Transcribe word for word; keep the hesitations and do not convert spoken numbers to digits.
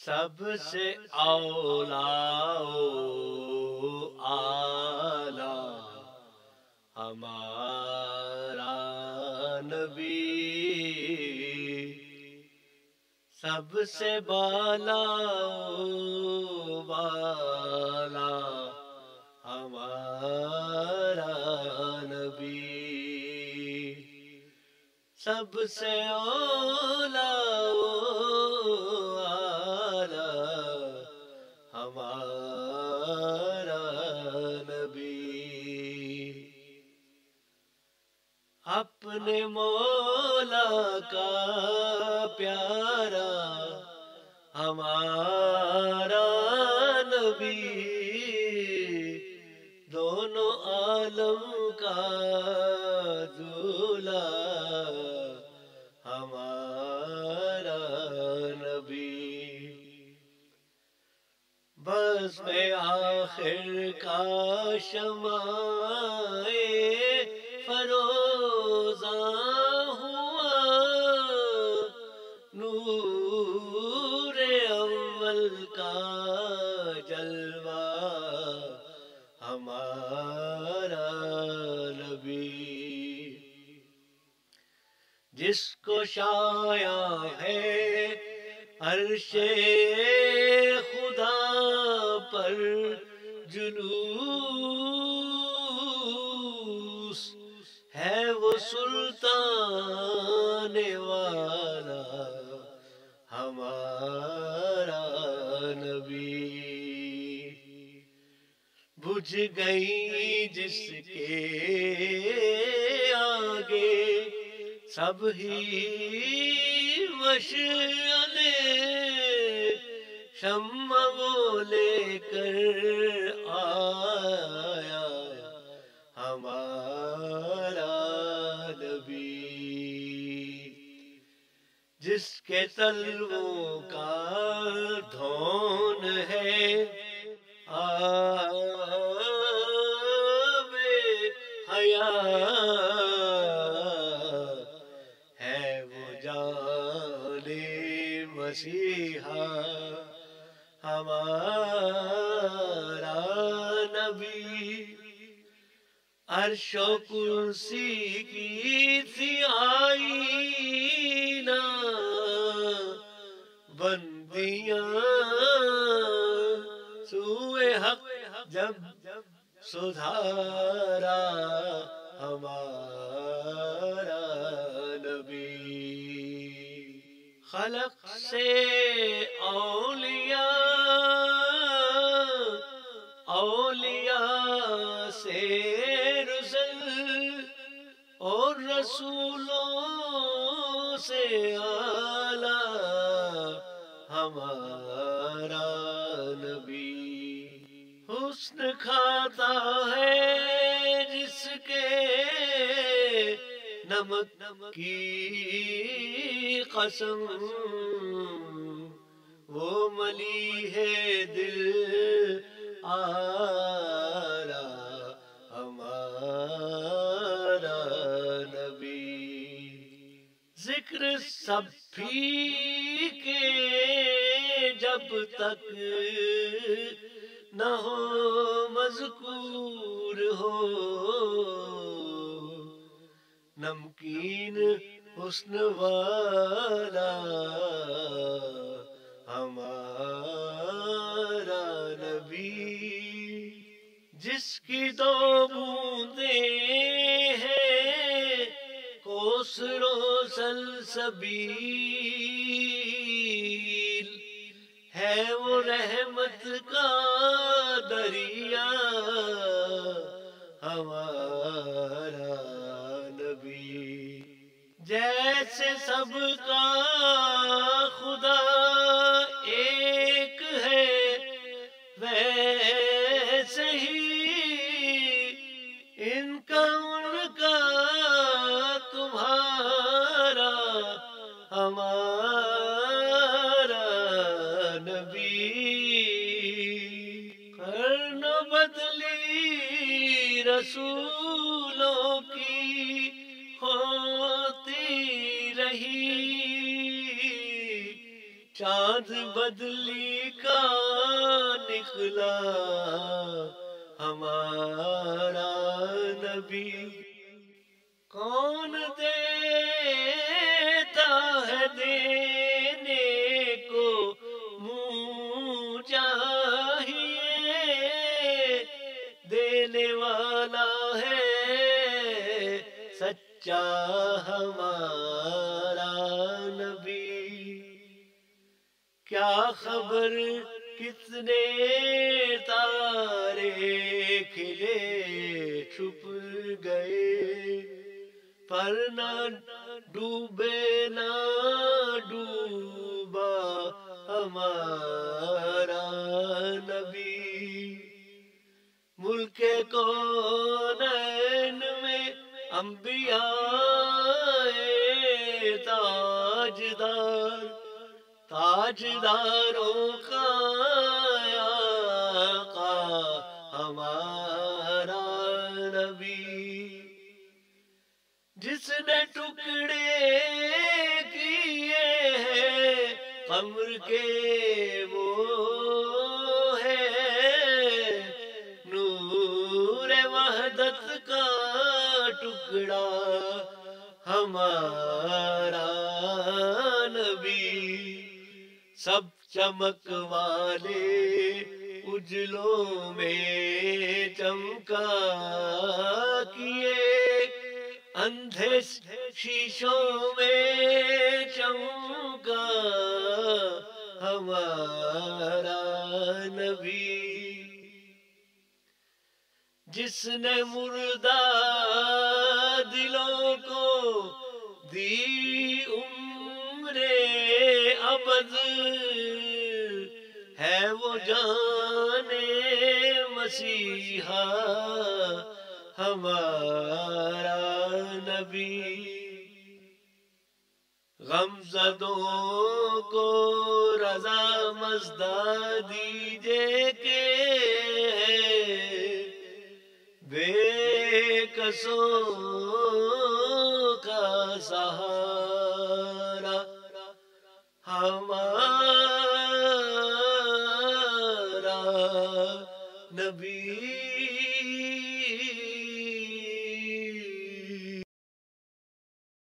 سب سے اولا و اعلی ہمارا نبی، سب سے بالا و بالا ہمارا نبی، سب سے اولا و اعلی ہمارا نبی، اپنے مولا کا پیارا ہمارا نبی، دونوں عالم کا دولہا ہمارا نبی، بس میں آخر کا شمع فروزاں ہوا، نور اول کا جلوہ ہمارا نبی، جس کو شایع ہے عرش خدا پر جلوس، ہے وہ سلطان والا ہمارا نبی، بجھ گئی جس کے آگے سب ہی مشعلیں، شمع وہ لے کر آیا ہمارا نبی، جس کے تلووں کا دھون ہے آب حیات، ہے وہ جان مسیحا ہمارا نبی، عرش و کرسی کی تھی آئینہ بندیاں، سوئے حق جب سدھارا ہمارا نبی، خلق سے اولیاء، اولیاء سے رسل، اور رسولوں سے اعلیٰ ہمارا نبی، حسن کھاتا ہے جس کے نمک کی قسم، وہ ملی ہے دل آلہ ہمارا نبی، ذکر سب پھیکے جب تک نہ ہو مذکور ہو، نمکین حسن والا ہمارا نبی، جس کی دو بوندیں ہیں کوثر و سلسبیل، ہے وہ رحمت کا دریا ہمارا نبی، جیسے سب کا خدا ایک ہے ویسے ہی ان کا ان کا تمہارا ہمارا نبی، قرن بدلی رسولوں کی ہوتی رہی، چاند بعد بدلی کا نکلا ہمارا نبی. کون دیتا ہے دینے کو منہ چاہیے، دینے والا ہے سچا ہمارا نبی. کیا خبر کتنے تارے کھلے چھپ گئے، پر نہ ڈوبے نہ ڈوبا ہمارا نبی. ملک کونین میں انبیاء تاجدار، تاجداروں کا آقا ہمارا نبی. جس نے ٹکڑے کیے ہیں قمر کے وہ ہے نور وحدت کا ٹکڑا ہمارا نبی. سب چمک والے اجلوں میں چمکا کیے، اندھے شیشوں میں چمکا ہمارا نبی. جس نے مردہ دلوں کو دی عمر ابد، ہے وہ جان مسیحا ہمارا نبی. غمزدوں کو رضا مزدہ دیجے کہ بے کسوں کا سہارا